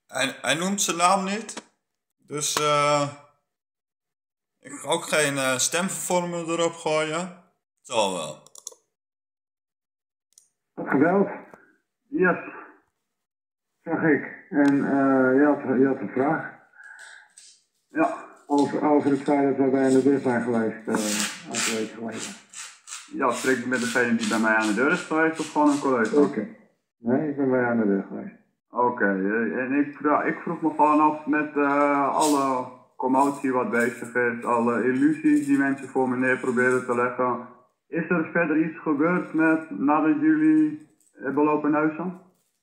Hij noemt zijn naam niet. Dus ik ga ook geen stemvervormer erop gooien. Zal wel. Geweld? Yes. Zag ik. En je had een vraag. Ja. Over het feit dat we bij aan de deur zijn geweest, een aantal weken geleden. Ja, spreek ik met degene die bij mij aan de deur is geweest of gewoon een collega? Oké. Nee, ik ben bij aan de deur geweest. Oké, en ik vroeg me gewoon af met alle commotie wat bezig is, alle illusies die mensen voor me neer proberen te leggen. Is er verder iets gebeurd nadat jullie hebben lopen neuzen?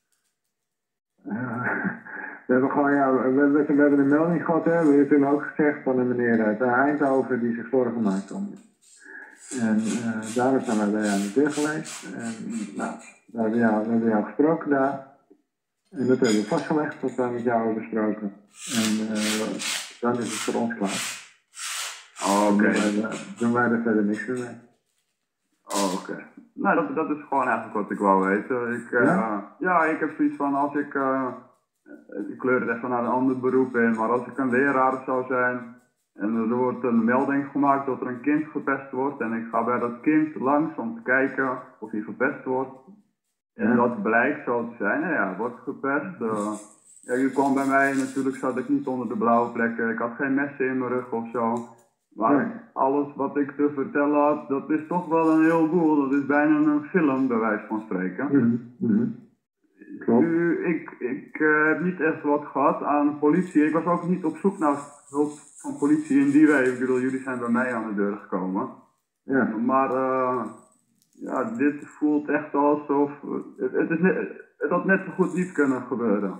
We hebben gewoon, we hebben een melding gehad, hè. We hebben toen ook gezegd van een meneer uit Eindhoven die zich zorgen maakt om je. En daarom zijn we bij aan de deur geweest. En nou, we hebben jou gesproken daar. En dat hebben we vastgelegd, wat we met jou hebben besproken. En dan is het voor ons klaar. Oké. Doen wij er verder niks meer. Oké. Nou, dat is gewoon eigenlijk wat ik wou weten. Ik heb zoiets van als ik kleur het even naar een ander beroep in, maar als ik een leraar zou zijn en er wordt een melding gemaakt dat er een kind gepest wordt en ik ga bij dat kind langs om te kijken of hij gepest wordt en dat blijkt zo te zijn, nou ja, wordt gepest. Je kwam bij mij, natuurlijk zat ik niet onder de blauwe plekken, ik had geen messen in mijn rug of zo. Maar alles wat ik te vertellen had, dat is toch wel een heleboel. Dat is bijna een film, bij wijze van spreken. Ik heb niet echt wat gehad aan politie. Ik was ook niet op zoek naar hulp van politie in die way. Ik bedoel, jullie zijn bij mij aan de deur gekomen. Ja. Maar dit voelt echt alsof... Het had net zo goed niet kunnen gebeuren.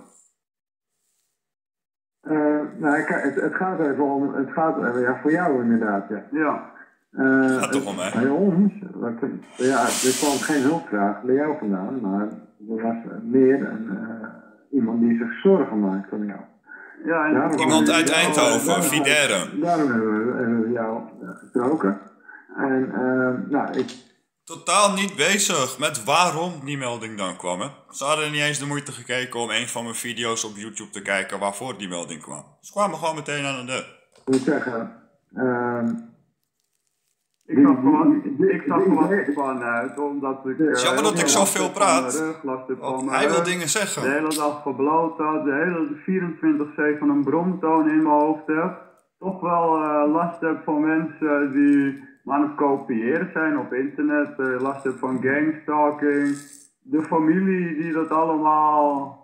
Het gaat even om, voor jou inderdaad, ja. Ja. Gaat toch om, hè? Bij ons, er kwam geen hulpvraag bij jou vandaan, maar er was meer iemand die zich zorgen maakt om jou. Ja, iemand uit Eindhoven, Videre. Daarom hebben we jou gesproken. En Totaal niet bezig met waarom die melding dan kwam. Hè? Ze hadden niet eens de moeite gekeken om een van mijn video's op YouTube te kijken waarvoor die melding kwam. Ze kwamen gewoon meteen aan de deur. Ik moet zeggen, ik zag gewoon vanuit, omdat ik... Het is jammer dat ik zoveel praat. Hij wil dingen De zeggen. hele dag gebloot had, de hele 24/7 een bromtoon in mijn hoofd heb. Toch wel last heb van mensen die aan het kopiëren zijn op internet. Last heb van gangstalking. De familie die dat allemaal...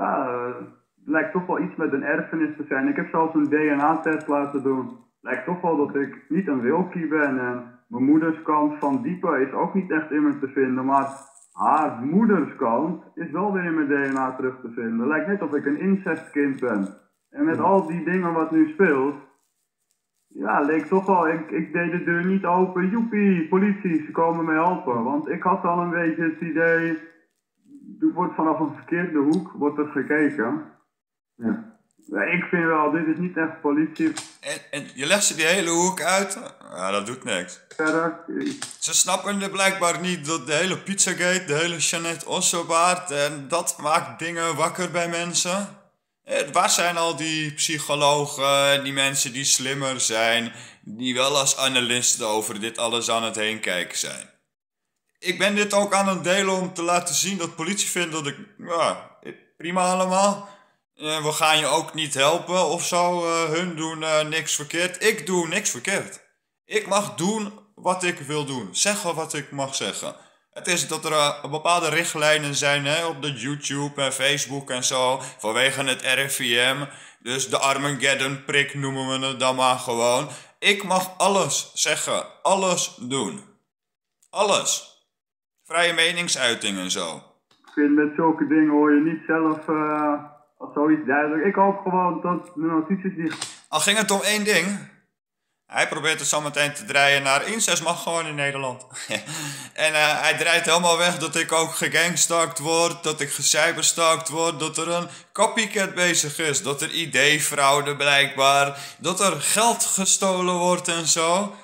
lijkt toch wel iets met een erfenis te zijn. Ik heb zelfs een DNA-test laten doen. Lijkt toch wel dat ik niet een wilkie ben. En mijn moeders kant van Diepe is ook niet echt in me te vinden. Maar haar moeders kant is wel weer in mijn DNA terug te vinden. Lijkt net of ik een incestkind ben. En met al die dingen wat nu speelt... Ja, leek toch wel, ik deed de deur niet open. Joepie, politie, ze komen mij helpen. Want ik had al een beetje het idee... Er wordt vanaf een verkeerde hoek wordt er gekeken. Ja. Ik vind wel, dit is niet echt politie. En je legt ze die hele hoek uit? Ja, dat doet niks. Ze snappen er blijkbaar niet dat de hele Pizzagate, de hele Jeanette Ossobaard... en dat maakt dingen wakker bij mensen. Waar zijn al die psychologen, die mensen die slimmer zijn... die wel als analisten over dit alles aan het heen kijken zijn? Ik ben dit ook aan het delen om te laten zien dat politie vindt dat ik... Ja, prima allemaal. We gaan je ook niet helpen of zo. Hun doen niks verkeerd. Ik doe niks verkeerd. Ik mag doen wat ik wil doen. Zeggen wat ik mag zeggen. Het is dat er bepaalde richtlijnen zijn op de YouTube en Facebook en zo. Vanwege het RIVM. Dus de Armageddon-prik noemen we het dan maar gewoon. Ik mag alles zeggen. Alles doen. Alles. Vrije meningsuiting en zo. Ik vind met zulke dingen hoor je niet zelf als zoiets duidelijk. Ik hoop gewoon dat de notities die... Al ging het om één ding. Hij probeert het zo meteen te draaien naar incest mag gewoon in Nederland. En hij draait helemaal weg dat ik ook gegangstalkt word, dat ik gecyberstalkt word, dat er een copycat bezig is, dat er ID-fraude blijkbaar, dat er geld gestolen wordt en zo.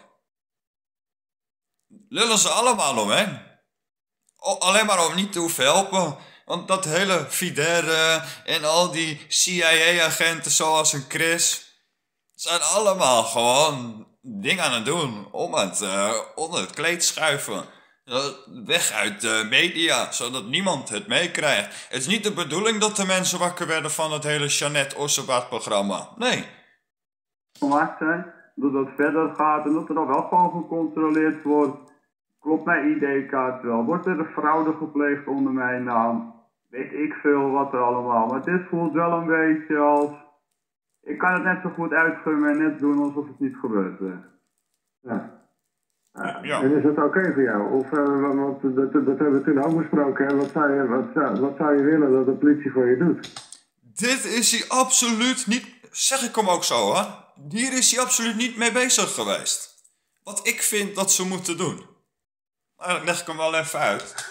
Lullen ze allemaal om, hè? Alleen maar om niet te hoeven helpen. Want dat hele Fidere en al die CIA-agenten zoals een Chris zijn allemaal gewoon dingen aan het doen om het onder het kleed schuiven. Weg uit de media, zodat niemand het meekrijgt. Het is niet de bedoeling dat de mensen wakker werden van het hele Jeanette Ossenbaard-programma. Nee. Gemaakt zijn, dat het verder gaat en dat er dan wel gewoon gecontroleerd wordt. Klopt mijn ID-kaart wel? Wordt er een fraude gepleegd onder mijn naam? Weet ik veel wat er allemaal. Maar dit voelt wel een beetje als... Ik kan het net zo goed uitgummen en net doen alsof het niet gebeurd is. Ja. Ja. En is dat oké voor jou? Of, want dat hebben we toen ook besproken. Hè? Wat zou je willen dat de politie voor je doet? Dit is hij absoluut niet... Zeg ik hem ook zo, hoor. Hier is hij absoluut niet mee bezig geweest. Wat ik vind dat ze moeten doen. Maar dan leg ik hem wel even uit.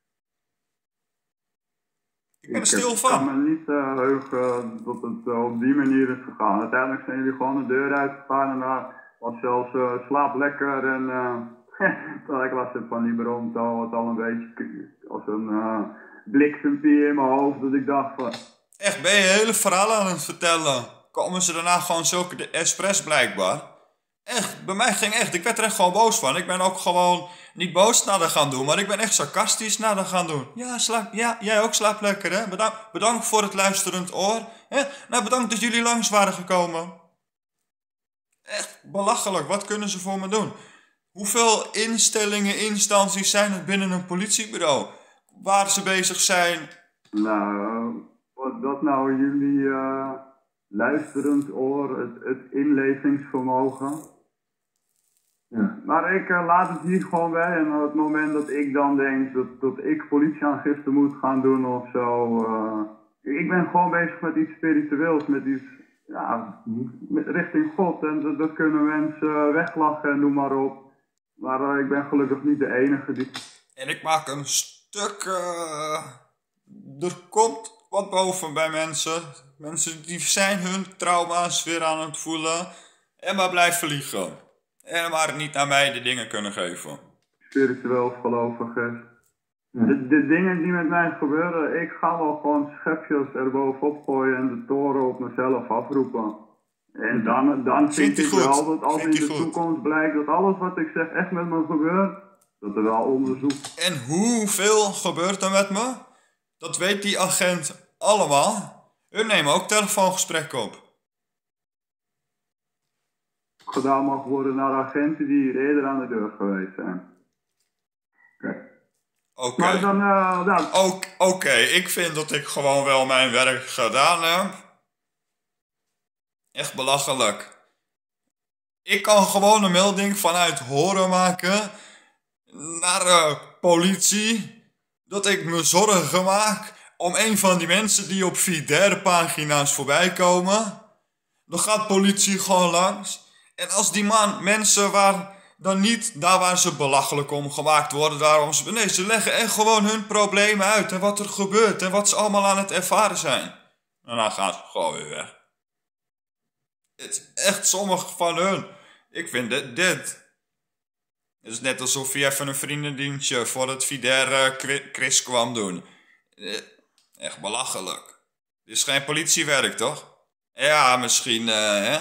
Ik ben er stil van. Ik kan me niet heugen dat het op die manier is gegaan. Uiteindelijk zijn jullie gewoon de deur uitgegaan en was zelfs slaap lekker en terwijl ik last heb van die bronto, wat al een beetje als een bliksempje in mijn hoofd, dat ik dacht van... Echt, ben je hele verhalen aan het vertellen? Komen ze daarna gewoon zulke expres blijkbaar? Echt, bij mij ging echt, ik werd er echt gewoon boos van. Ik ben ook gewoon niet boos naar de gaan doen, maar ik ben echt sarcastisch naar de gaan doen. Ja, jij ook slaap lekker, hè? Bedankt voor het luisterend oor. Hè? Nou, bedankt dat jullie langs waren gekomen. Echt belachelijk, wat kunnen ze voor me doen? Hoeveel instellingen, instanties zijn er binnen een politiebureau waar ze bezig zijn? Nou, wat dat nou jullie luisterend oor, het inlevingsvermogen. Ja. Maar ik laat het hier gewoon bij en op het moment dat ik dan denk dat ik politieaangifte moet gaan doen of zo. Ik ben gewoon bezig met iets spiritueels, met iets richting God en dat kunnen mensen weglachen en noem maar op. Maar ik ben gelukkig niet de enige die... En ik maak een stuk... er komt wat boven bij mensen. Mensen die zijn hun trauma's weer aan het voelen. En maar blijven liegen. En maar niet naar mij de dingen kunnen geven. Spiritueel of gelovig is. De dingen die met mij gebeuren, ik ga wel gewoon schepjes erbovenop gooien en de toren op mezelf afroepen. En dan vind ik wel dat als in de toekomst blijkt dat alles wat ik zeg echt met me gebeurt, dat er wel onderzoek... En hoeveel gebeurt er met me? Dat weet die agent allemaal. Hun nemen ook telefoongesprekken op. Gedaan mag worden naar agenten die hier eerder aan de deur geweest zijn. Oké. Maar dan... Oké, ik vind dat ik gewoon wel mijn werk gedaan heb. Echt belachelijk. Ik kan gewoon een melding vanuit horen maken naar de politie dat ik me zorgen maak om een van die mensen die op Fidere-pagina's voorbij komen. Dan gaat politie gewoon langs. En als die mensen waar dan niet daar waar ze belachelijk om gemaakt worden, daarom ze leggen echt gewoon hun problemen uit en wat er gebeurt en wat ze allemaal aan het ervaren zijn. En dan gaan ze gewoon weer weg. Het is echt sommige van hun. Ik vind dit. Het is net alsof je even een vriendendienstje voor het Fidere Chris kwam doen. Echt belachelijk. Dit is geen politiewerk, toch? Ja, misschien, hè?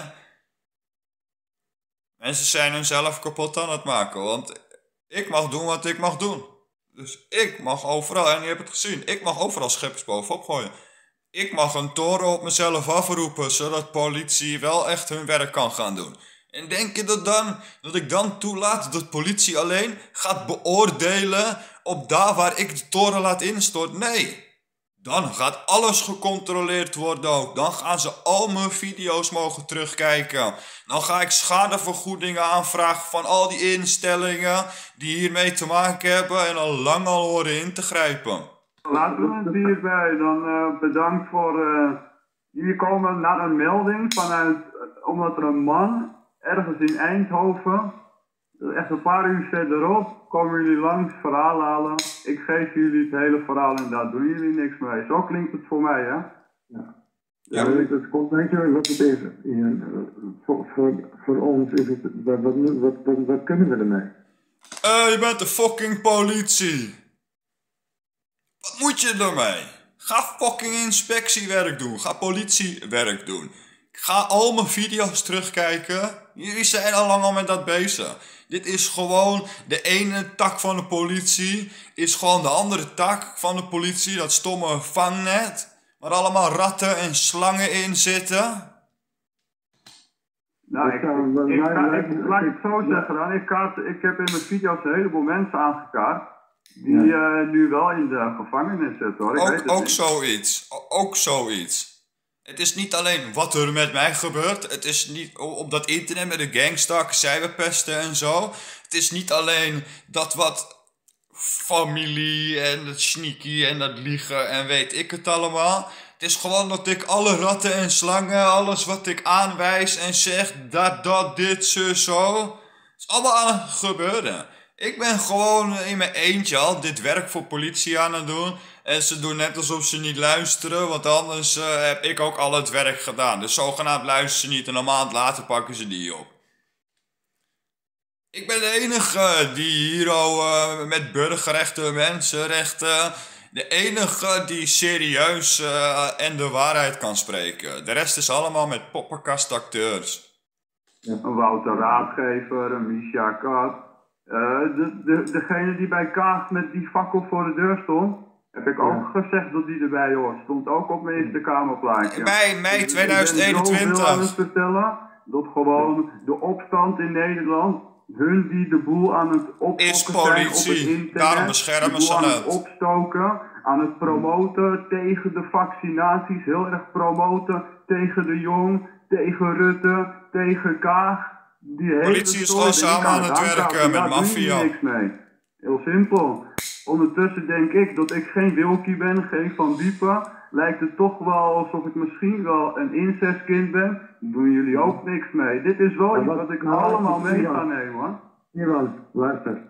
Mensen zijn hunzelf kapot aan het maken, want ik mag doen wat ik mag doen. Dus ik mag overal, en je hebt het gezien, ik mag overal schepjes bovenop gooien. Ik mag een toren op mezelf afroepen, zodat politie wel echt hun werk kan gaan doen. En denk je dat ik dan toelaat dat politie alleen gaat beoordelen op daar waar ik de toren laat instorten? Nee. Dan gaat alles gecontroleerd worden ook. Dan gaan ze al mijn video's mogen terugkijken. Dan ga ik schadevergoedingen aanvragen van al die instellingen die hiermee te maken hebben en al lang al horen in te grijpen. Laten we het hierbij. Dan bedankt voor... Jullie komen naar een melding vanuit... Omdat er een man ergens in Eindhoven... Echt een paar uur verderop komen jullie langs verhaal halen. Ik geef jullie het hele verhaal en daar doen jullie niks mee. Zo klinkt het voor mij, hè? Ja, het komt, weet je wat het is? Voor ons is het, wat kunnen we ermee? Je bent de fucking politie. Wat moet je ermee? Ga fucking inspectiewerk doen. Ga politiewerk doen. Ga al mijn video's terugkijken. Jullie zijn al lang al met dat bezig. Dit is gewoon de ene tak van de politie. Is gewoon de andere tak van de politie. Dat stomme vangnet. Waar allemaal ratten en slangen in zitten. Nou, laat ik het zo zeggen dan. Ik heb in mijn video's een heleboel mensen aangekaart. Die nu wel in de gevangenis zitten hoor. Ook zoiets. Het is niet alleen wat er met mij gebeurt. Het is niet op dat internet met de gangstak, cyberpesten en zo. Het is niet alleen dat wat familie en het sneaky en dat liegen en weet ik het allemaal. Het is gewoon dat ik alle ratten en slangen, alles wat ik aanwijs en zeg, dat, dit, zo. is allemaal aan het gebeuren. Ik ben gewoon in mijn eentje al dit werk voor politie aan het doen. En ze doen net alsof ze niet luisteren, want anders heb ik ook al het werk gedaan. Dus zogenaamd luisteren ze niet en een maand later pakken ze die op. Ik ben de enige die hier met burgerrechten, mensenrechten, de enige die serieus en de waarheid kan spreken. De rest is allemaal met poppenkastacteurs. Een Wouter Raadgever, een Misha Kat. Degene die bij Kaag met die fakkel voor de deur stond, heb ik ook gezegd dat die erbij hoort. Stond ook op mijn Eerste Kamerplaatje. Mei 2021. Ik ben aan het vertellen dat gewoon de opstand in Nederland, hun die de boel aan het opfokken is politie. zijn op het internet, Daarom beschermen de ze boel aan het. het opstoken, aan het promoten tegen de vaccinaties, heel erg promoten tegen de Jong, tegen Rutte, tegen Kaag. Die politie is gewoon samen aan het werken met maffia. Daar niks mee. Heel simpel. Ondertussen denk ik dat ik geen Wilkie ben, geen Van Diepen. Lijkt het toch wel alsof ik misschien wel een incestkind ben. Doen jullie ook niks mee. Dit is wel iets wat ik allemaal mee ga nemen hoor. Ivan, luister.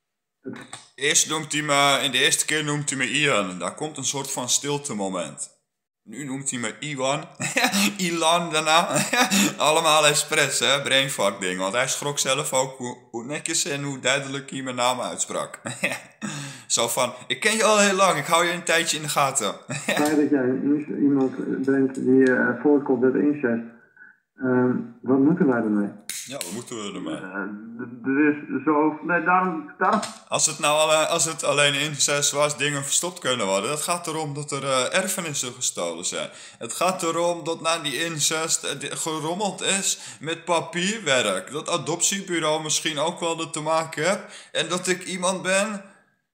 In de eerste keer noemt hij me Ian. Daar komt een soort van stilte moment. Nu noemt hij me Iwan. Ilan daarna. Allemaal expres, hè. Brainfuck ding. Want hij schrok zelf ook hoe netjes en hoe duidelijk hij mijn naam uitsprak. Zo van, ik ken je al heel lang. Ik hou je een tijdje in de gaten. Fijn dat jij iemand bent die voortkomt uit incest. Wat moeten wij ermee? Ja, wat moeten we ermee? Er is zo... Nee, daarom... Als het alleen incest was, dingen verstopt kunnen worden. Het gaat erom dat er erfenissen gestolen zijn. Het gaat erom dat na die incest gerommeld is met papierwerk. Dat adoptiebureau misschien ook wel er te maken heeft. En dat ik iemand ben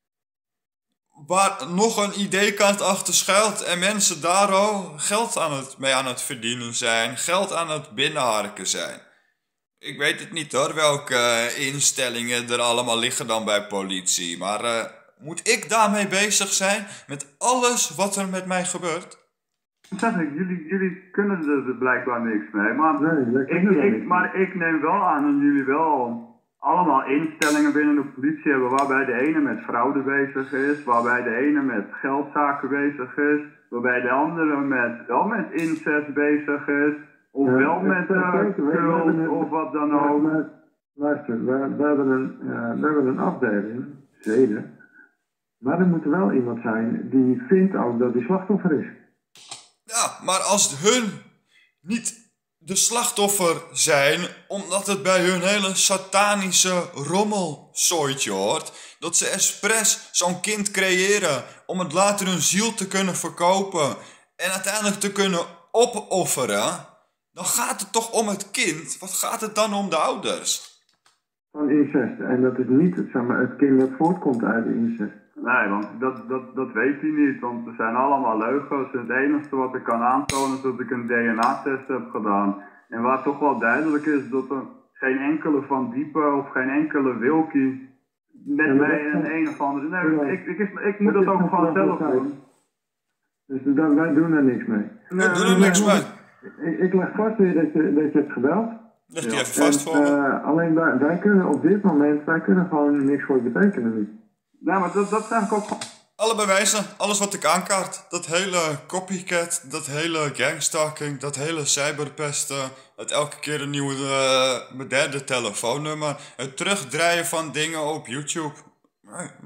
waar nog een ID-kaart achter schuilt en mensen daar al geld mee aan het verdienen zijn. Geld aan het binnenharken zijn. Ik weet het niet hoor, welke instellingen er allemaal liggen dan bij politie. Maar moet ik daarmee bezig zijn met alles wat er met mij gebeurt? Zeg ik, jullie kunnen er blijkbaar niks mee. Maar ik neem wel aan dat jullie wel allemaal instellingen binnen de politie hebben waarbij de ene met fraude bezig is, waarbij de ene met geldzaken bezig is, waarbij de andere wel met incest bezig is, of wel met cult of wat dan ook. Luister, we hebben een afdeling, zeden, maar er moet wel iemand zijn die vindt ook dat hij slachtoffer is. Ja, maar als hun niet de slachtoffer zijn, omdat het bij hun hele satanische rommelsooitje hoort, dat ze expres zo'n kind creëren om het later hun ziel te kunnen verkopen en uiteindelijk te kunnen opofferen, dan gaat het toch om het kind. Wat gaat het dan om de ouders? Van incest. En dat is niet het kind dat voortkomt uit de incest. Nee, want dat weet hij niet, want er zijn allemaal leugens. Het enige wat ik kan aantonen is dat ik een DNA-test heb gedaan. En waar toch wel duidelijk is dat er geen enkele Van Diepen of geen enkele Wilkie met mij een of andere... Nee, ik moet dat ook gewoon zelf doen. Dus wij doen er niks mee. Nee, doen er niks mee. Ik leg vast weer dat je hebt gebeld. Leg die even vast voor me. Alleen wij kunnen op dit moment, gewoon niks voor je betekenen niet. Nee, maar dat zeg ik ook. Alle bewijzen, alles wat ik aankaart. Dat hele copycat, dat hele gangstalking, dat hele cyberpesten. Het elke keer een nieuwe, mijn derde telefoonnummer. Het terugdraaien van dingen op YouTube.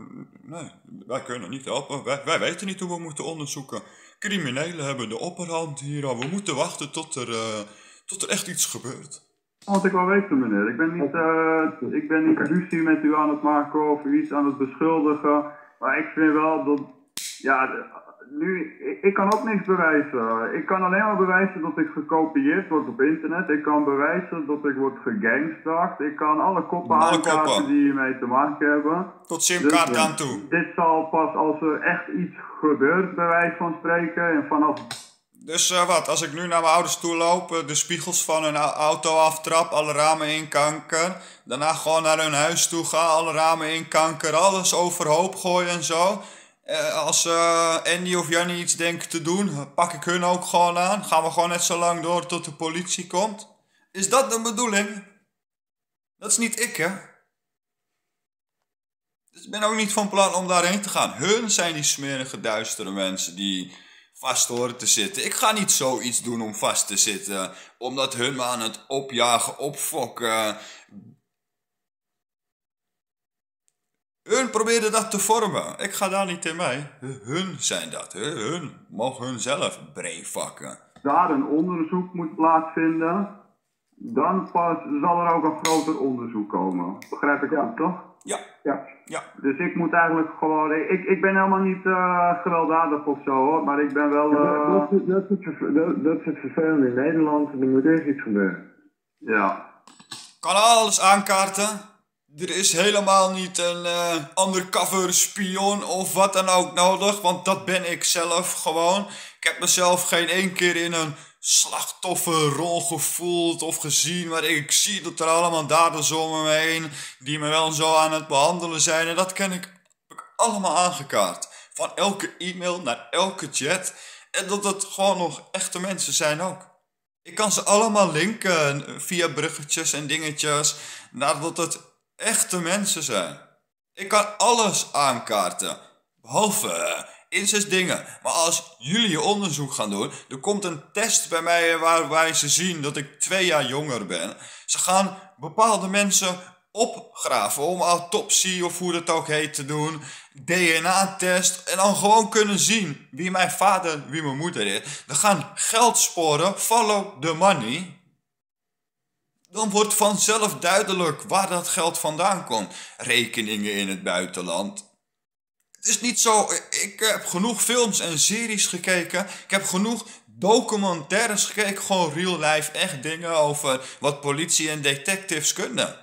Nee, wij kunnen niet helpen. Wij weten niet hoe we moeten onderzoeken. Criminelen hebben de opperhand hier al. We moeten wachten tot er echt iets gebeurt. Want ik wil weten, meneer. Ik ben niet ruzie met u aan het maken of u iets aan het beschuldigen. Maar ik vind wel dat... Ja, ik kan ook niks bewijzen. Ik kan alleen maar bewijzen dat ik gekopieerd word op internet. Ik kan bewijzen dat ik word gegangstalkt. Ik kan alle koppen aankaarten die hiermee te maken hebben. Tot simkaart aan toe. Dit zal pas als er echt iets gebeurt, bij wijze van spreken. En vanaf... Dus wat, als ik nu naar mijn ouders toe loop, de spiegels van hun auto aftrap, alle ramen inkanker. Daarna gewoon naar hun huis toe ga, alle ramen inkanker, alles overhoop gooien en zo. Als Andy of Jannie iets denken te doen, pak ik hun ook gewoon aan. Gaan we gewoon net zo lang door tot de politie komt. Is dat de bedoeling? Dat is niet ik, hè? Dus ik ben ook niet van plan om daarheen te gaan. Hun zijn die smerige, duistere mensen die vast horen te zitten. Ik ga niet zoiets doen om vast te zitten, omdat hun me aan het opjagen, opfokken. Hun probeerden dat te vormen. Ik ga daar niet in mee. Hun zijn dat. Hun mogen hun zelf brainfucken. Daar een onderzoek moet plaatsvinden, dan pas zal er ook een groter onderzoek komen. Begrijp ik goed, toch? Ja. Dus ik moet eigenlijk gewoon... Ik ben helemaal niet gewelddadig of zo, hoor. Maar ik ben wel... Dat is het vervelende in Nederland. Er moet eerst iets gebeuren. Ja. Kan alles aankaarten. Er is helemaal niet een undercover spion of wat dan ook nodig, want dat ben ik zelf gewoon. Ik heb mezelf geen één keer in een slachtofferrol gevoeld of gezien, maar ik zie dat er allemaal daders om me heen die me wel zo aan het behandelen zijn. En dat heb ik allemaal aangekaart. Van elke e-mail naar elke chat. En dat het gewoon nog echte mensen zijn ook. Ik kan ze allemaal linken via bruggetjes en dingetjes nadat het echte mensen zijn. Ik kan alles aankaarten. Behalve incest dingen. Maar als jullie onderzoek gaan doen, er komt een test bij mij waarbij ze zien dat ik 2 jaar jonger ben. Ze gaan bepaalde mensen opgraven om autopsie of hoe dat ook heet te doen. DNA-test en dan gewoon kunnen zien wie mijn vader, wie mijn moeder is. Er gaan geldsporen, follow the money. Dan wordt vanzelf duidelijk waar dat geld vandaan komt. Rekeningen in het buitenland. Het is niet zo, ik heb genoeg films en series gekeken. Ik heb genoeg documentaires gekeken. Gewoon real life, echt dingen over wat politie en detectives kunnen.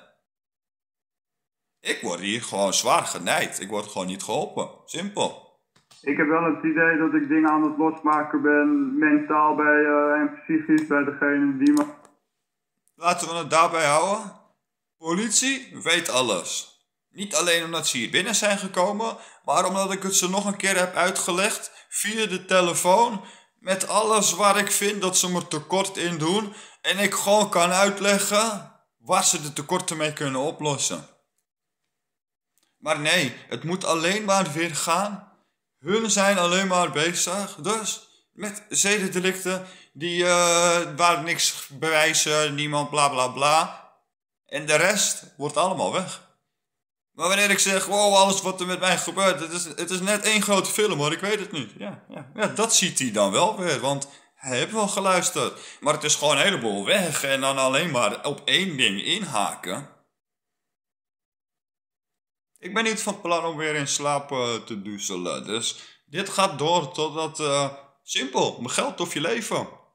Ik word hier gewoon zwaar genijd. Ik word gewoon niet geholpen. Simpel. Ik heb wel het idee dat ik dingen aan het losmaken ben. Mentaal en psychisch bij degene die me... Laten we het daarbij houden. Politie weet alles. Niet alleen omdat ze hier binnen zijn gekomen, maar omdat ik het ze nog een keer heb uitgelegd via de telefoon. Met alles waar ik vind dat ze me tekort in doen. En ik gewoon kan uitleggen waar ze de tekorten mee kunnen oplossen. Maar nee, het moet alleen maar weer gaan. Hun zijn alleen maar bezig. Dus met zedendelicten die waar niks bewijzen, niemand bla bla bla. En de rest wordt allemaal weg. Maar wanneer ik zeg, wow, alles wat er met mij gebeurt, het is net één grote film hoor, ik weet het niet. Ja, dat ziet hij dan wel weer, want hij heeft wel geluisterd. Maar het is gewoon een heleboel weg en dan alleen maar op één ding inhaken. Ik ben niet van plan om weer in slaap te doezelen, dus dit gaat door totdat, simpel, mijn geld of je leven.